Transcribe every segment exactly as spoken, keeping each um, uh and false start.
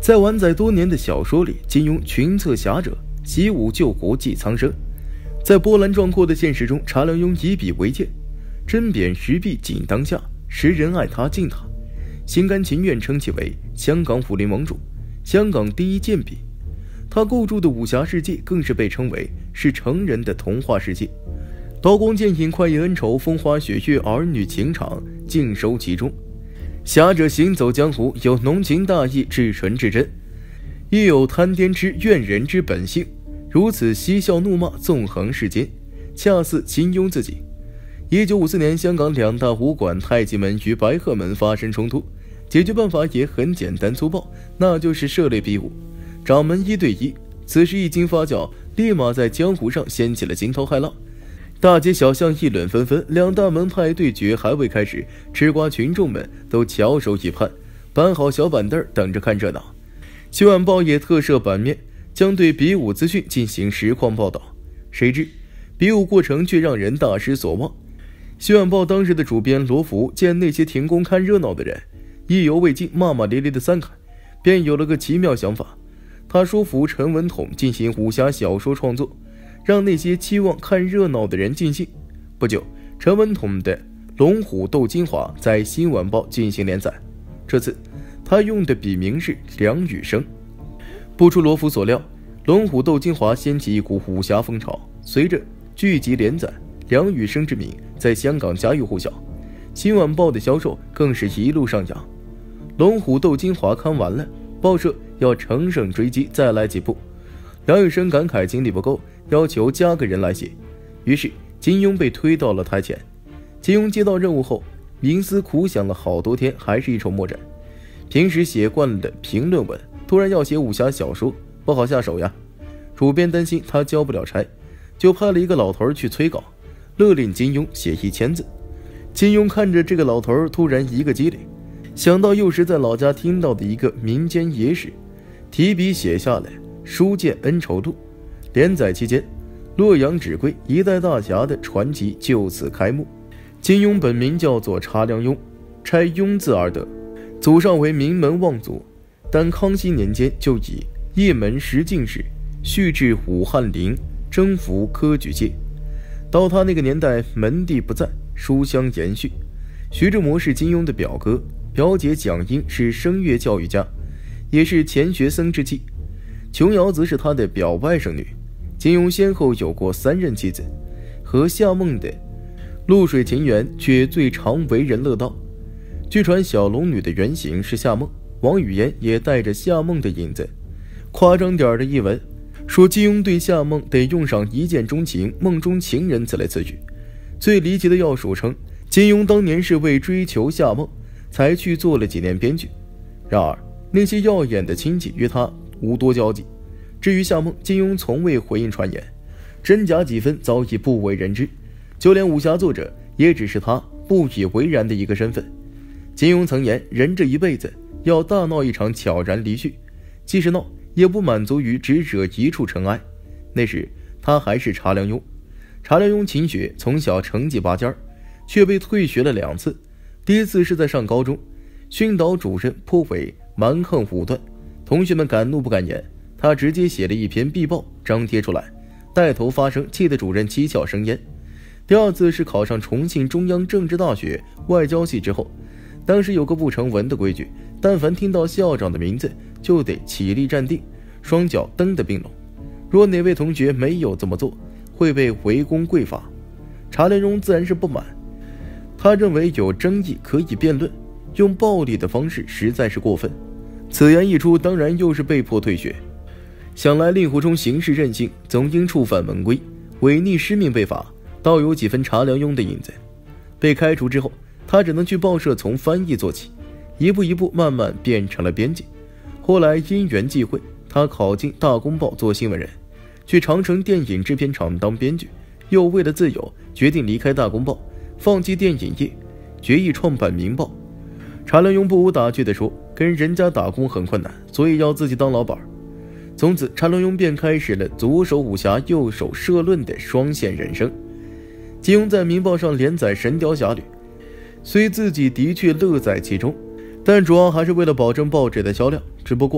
在完载多年的小说里，金庸群策侠者，习武救国济苍生。在波澜壮阔的现实中，查良镛以笔为鉴，针砭时弊尽当下，时人爱他敬他，心甘情愿称其为香港武林盟主，香港第一剑笔。他构筑的武侠世界更是被称为是成人的童话世界，刀光剑影、快意恩仇、风花雪月、儿女情长尽收其中。侠者行走江湖，有浓情大义、至纯至真，亦有贪颠之怨人之本性，如此嬉笑怒骂，纵横世间，恰似金庸自己。一九五四年，香港两大武馆太极门与白鹤门发生冲突，解决办法也很简单粗暴，那就是设擂比武，掌门一对一。此时一经发酵，立马在江湖上掀起了惊涛骇浪，大街小巷议论纷纷，两大门派对决还未开始，吃瓜群众们都翘首以盼，搬好小板凳等着看热闹。新晚报也特设版面，将对比武资讯进行实况报道。谁知比武过程却让人大失所望。新晚报当时的主编罗福见那些停工看热闹的人意犹未尽，骂骂咧咧的三凯，便有了个奇妙想法。他说服陈文统进行武侠小说创作，让那些期望看热闹的人尽兴。不久，陈文统的《龙虎斗金华》在新晚报进行连载，这次他用的笔名是梁羽生。不出罗福所料，《龙虎斗金华》掀起一股武侠风潮，随着剧集连载，梁羽生之名在香港家喻户晓，新晚报的销售更是一路上扬。《龙虎斗金华》看完了，报社要乘胜追击，再来几部。梁羽生感慨精力不够，要求加个人来写，于是金庸被推到了台前。金庸接到任务后，冥思苦想了好多天，还是一筹莫展。平时写惯了的评论文，突然要写武侠小说，不好下手呀。主编担心他交不了差，就派了一个老头去催稿，勒令金庸写一千字。金庸看着这个老头，突然一个机灵，想到又是在老家听到的一个民间野史，提笔写下来《书剑恩仇录》。连载期间，洛阳纸贵一代大侠的传奇就此开幕。金庸本名叫做查良镛，拆庸字而得，祖上为名门望族，但康熙年间就以叶门十进士续至武翰林，征服科举界。到他那个年代，门第不在，书香延续。徐志摩是金庸的表哥，表姐蒋英是声乐教育家，也是钱学森之妻，琼瑶则是他的表外甥女。金庸先后有过三任妻子，和夏梦的露水情缘却最常为人乐道。据传小龙女的原型是夏梦，王语嫣也带着夏梦的影子。夸张点的译文说，金庸对夏梦得用上一见钟情、梦中情人此类词语。最离奇的要数称，金庸当年是为追求夏梦才去做了几年编剧，然而那些耀眼的亲戚与他无多交集。至于夏梦，金庸从未回应传言，真假几分早已不为人知，就连武侠作者也只是他不以为然的一个身份。金庸曾言，人这一辈子要大闹一场悄然离去，即使闹也不满足于只惹一处尘埃。那时他还是查良镛，查良镛勤学，从小成绩拔尖，却被退学了两次。第一次是在上高中，训导主任颇为蛮横武断，同学们敢怒不敢言，他直接写了一篇壁报张贴出来，带头发声，气得主任七窍生烟。第二次是考上重庆中央政治大学外交系之后，当时有个不成文的规矩，但凡听到校长的名字就得起立站定，双脚蹬得并拢，若哪位同学没有这么做，会被围攻跪罚。查良镛自然是不满，他认为有争议可以辩论，用暴力的方式实在是过分。此言一出，当然又是被迫退学。想来令狐冲行事任性，总应触犯门规，违逆师命被罚，倒有几分查良镛的影子。被开除之后，他只能去报社从翻译做起，一步一步慢慢变成了编辑。后来因缘际会，他考进大公报做新闻人，去长城电影制片厂当编剧，又为了自由决定离开大公报，放弃电影业，决意创办明报。查良镛不无打趣地说，跟人家打工很困难，所以要自己当老板。从此查良镛便开始了左手武侠右手社论的双线人生。金庸在明报上连载《神雕侠侣》，虽自己的确乐在其中，但主要还是为了保证报纸的销量。只不过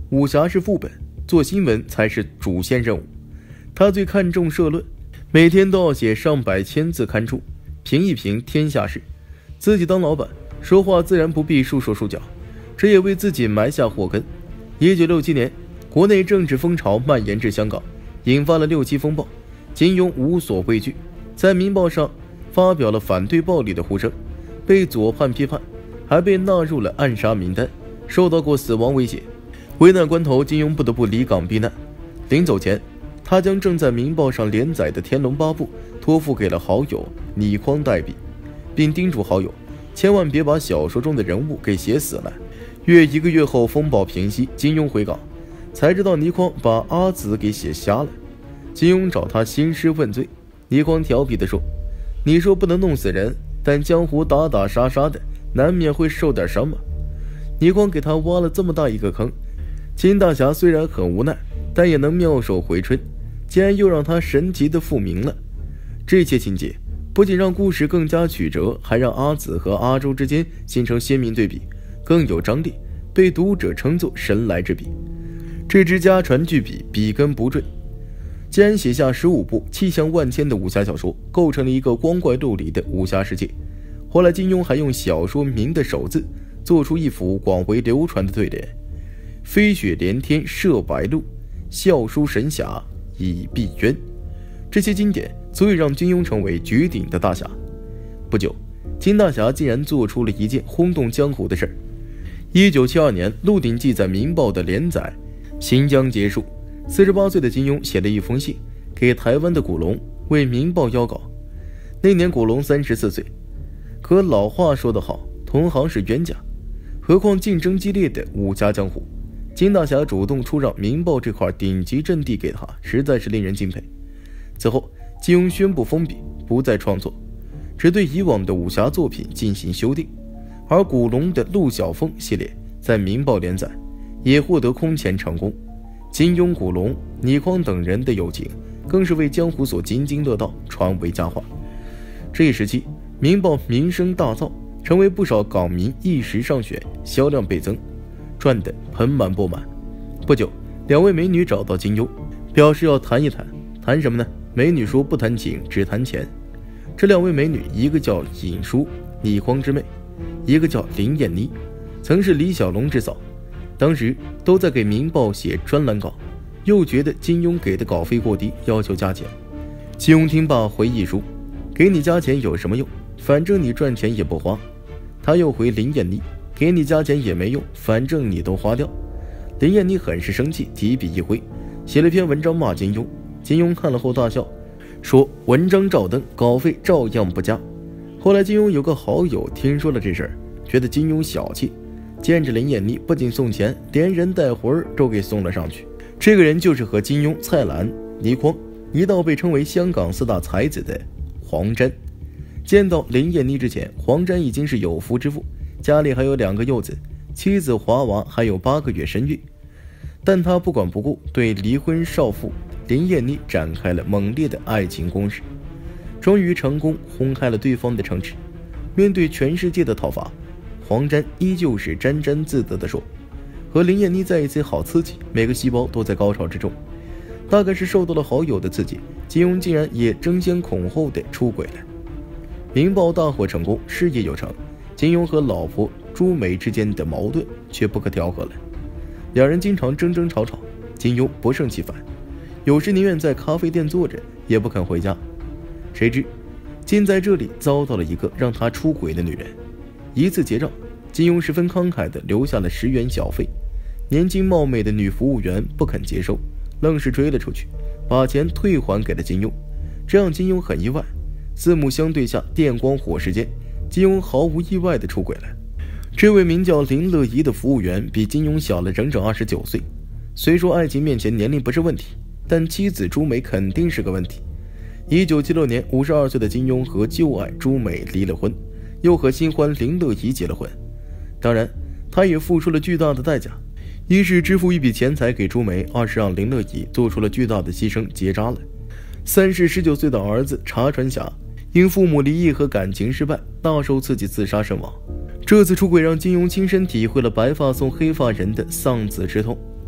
武侠是副本，做新闻才是主线任务。他最看重社论，每天都要写上百千字刊出，评一评天下事。自己当老板，说话自然不必束手束脚，这也为自己埋下祸根。一九六七年，国内政治风潮蔓延至香港，引发了六七风暴。金庸无所畏惧，在《民报》上发表了反对暴力的呼声，被左派批判，还被纳入了暗杀名单，受到过死亡威胁。危难关头，金庸不得不离港避难。临走前，他将正在《民报》上连载的《天龙八部》托付给了好友倪匡代笔，并叮嘱好友千万别把小说中的人物给写死了。约一个月后，风暴平息，金庸回港，才知道倪匡把阿紫给写瞎了。金庸找他兴师问罪，倪匡调皮地说：“你说不能弄死人，但江湖打打杀杀的，难免会受点伤嘛。”倪匡给他挖了这么大一个坑，金大侠虽然很无奈，但也能妙手回春，竟然又让他神奇的复明了。这些情节不仅让故事更加曲折，还让阿紫和阿周之间形成鲜明对比，更有张力，被读者称作神来之笔。这支家传巨笔，笔根不坠，竟然写下十五部气象万千的武侠小说，构成了一个光怪陆离的武侠世界。后来金庸还用小说名的首字做出一幅广为流传的对联：飞雪连天射白鹿，笑书神侠以避冤。这些经典足以让金庸成为绝顶的大侠。不久，金大侠竟然做出了一件轰动江湖的事儿。一九七二年，《鹿鼎记》在《民报》的连载行将结束，四十八岁的金庸写了一封信给台湾的古龙，为《民报》邀稿。那年古龙三十四岁，可老话说得好，同行是冤家，何况竞争激烈的武侠江湖。金大侠主动出让《民报》这块顶级阵地给他，实在是令人敬佩。此后，金庸宣布封笔，不再创作，只对以往的武侠作品进行修订。而古龙的陆小凤系列在《民报》连载，也获得空前成功。金庸、古龙、倪匡等人的友情更是为江湖所津津乐道，传为佳话。这一时期，《民报》名声大噪，成为不少港民一时上选，销量倍增，赚得盆满钵满。不久，两位美女找到金庸，表示要谈一谈。谈什么呢？美女说不谈情，只谈钱。这两位美女，一个叫尹淑，倪匡之妹，一个叫林燕妮，曾是李小龙之嫂。当时都在给《民报》写专栏稿，又觉得金庸给的稿费过低，要求加钱。金庸听罢回忆说：“给你加钱有什么用？反正你赚钱也不花。”他又回林燕妮：“给你加钱也没用，反正你都花掉。”林燕妮很是生气，提笔一挥，写了篇文章骂金庸。金庸看了后大笑，说：“文章照登，稿费照样不加。”后来金庸有个好友听说了这事儿，觉得金庸小气，见着林燕妮不仅送钱，连人带魂都给送了上去。这个人就是和金庸、蔡澜、倪匡一道被称为香港四大才子的黄沾。见到林燕妮之前，黄沾已经是有夫之妇，家里还有两个幼子，妻子华娃还有八个月身孕。但他不管不顾，对离婚少妇林燕妮展开了猛烈的爱情攻势，终于成功轰开了对方的城池。面对全世界的讨伐，黄沾依旧是沾沾自得地说：“和林燕妮在一起好刺激，每个细胞都在高潮之中。”大概是受到了好友的刺激，金庸竟然也争先恐后地出轨了。民报大获成功，事业有成，金庸和老婆朱梅之间的矛盾却不可调和了。两人经常争争吵吵，金庸不胜其烦，有时宁愿在咖啡店坐着，也不肯回家。谁知竟在这里遭到了一个让他出轨的女人。一次结账，金庸十分慷慨地留下了十元小费，年轻貌美的女服务员不肯接收，愣是追了出去，把钱退还给了金庸。这让金庸很意外，四目相对下，电光火石间，金庸毫无意外地出轨了。这位名叫林乐怡的服务员比金庸小了整整二十九岁。虽说爱情面前年龄不是问题，但妻子朱梅肯定是个问题。一九七六年，五十二岁的金庸和旧爱朱梅离了婚，又和新欢林乐怡结了婚。当然，他也付出了巨大的代价，一是支付一笔钱财给朱梅，二是让林乐怡做出了巨大的牺牲，结扎了。三是十九岁的儿子查传侠因父母离异和感情失败，大受刺激自杀身亡。这次出轨让金庸亲身体会了白发送黑发人的丧子之痛，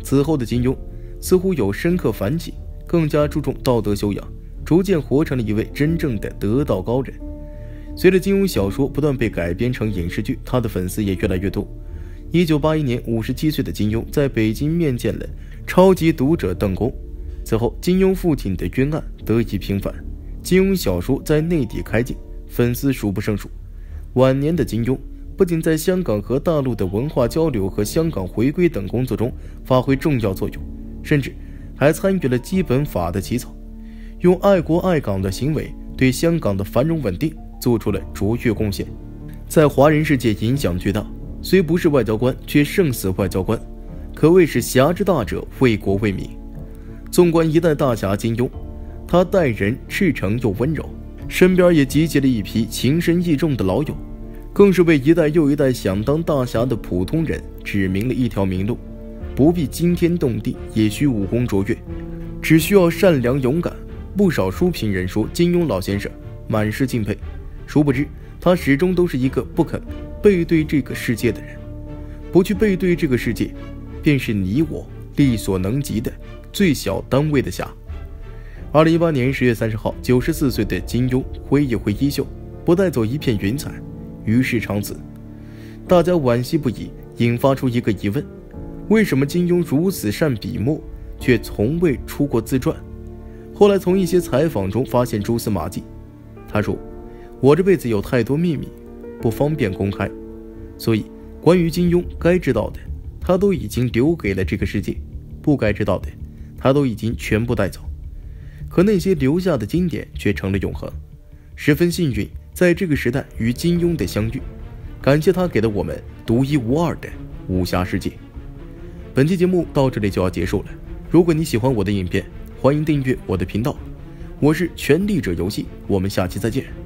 此后的金庸似乎有深刻反省，更加注重道德修养，逐渐活成了一位真正的得道高人。随着金庸小说不断被改编成影视剧，他的粉丝也越来越多。一九八一年，五十七岁的金庸在北京面见了超级读者邓公。此后，金庸父亲的冤案得以平反，金庸小说在内地开镜，粉丝数不胜数。晚年的金庸不仅在香港和大陆的文化交流和香港回归等工作中发挥重要作用，甚至还参与了基本法的起草，用爱国爱港的行为对香港的繁荣稳定做出了卓越贡献，在华人世界影响巨大，虽不是外交官，却胜似外交官，可谓是侠之大者，为国为民。纵观一代大侠金庸，他待人赤诚又温柔，身边也集结了一批情深义重的老友，更是为一代又一代想当大侠的普通人指明了一条明路，不必惊天动地，也需武功卓越，只需要善良勇敢。不少书评人说金庸老先生满是敬佩，殊不知他始终都是一个不肯背对这个世界的人。不去背对这个世界，便是你我力所能及的最小单位的侠。二零一八年十月三十号，九十四岁的金庸挥一挥衣袖，不带走一片云彩，于世长辞。大家惋惜不已，引发出一个疑问：为什么金庸如此善笔墨，却从未出过自传？后来从一些采访中发现蛛丝马迹。他说：我这辈子有太多秘密，不方便公开，所以关于金庸该知道的，他都已经留给了这个世界，不该知道的，他都已经全部带走。可那些留下的经典却成了永恒。十分幸运在这个时代与金庸的相遇，感谢他给了我们独一无二的武侠世界。本期节目到这里就要结束了，如果你喜欢我的影片，欢迎订阅我的频道。我是权力者游戏，我们下期再见。